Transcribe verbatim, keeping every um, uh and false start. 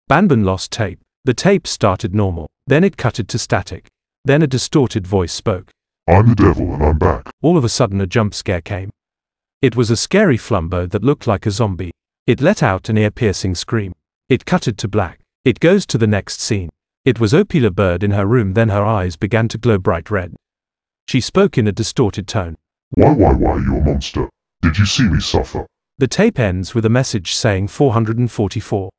Banban lost tape. The tape started normal. Then it cutted to static. Then a distorted voice spoke. I'm the devil and I'm back. All of a sudden a jump scare came. It was a scary flumbo that looked like a zombie. It let out an ear-piercing scream. It cutted to black. It goes to the next scene. It was Opila Bird in her room, then her eyes began to glow bright red. She spoke in a distorted tone. Why, why, why, you a monster? Did you see me suffer? The tape ends with a message saying four hundred forty-four.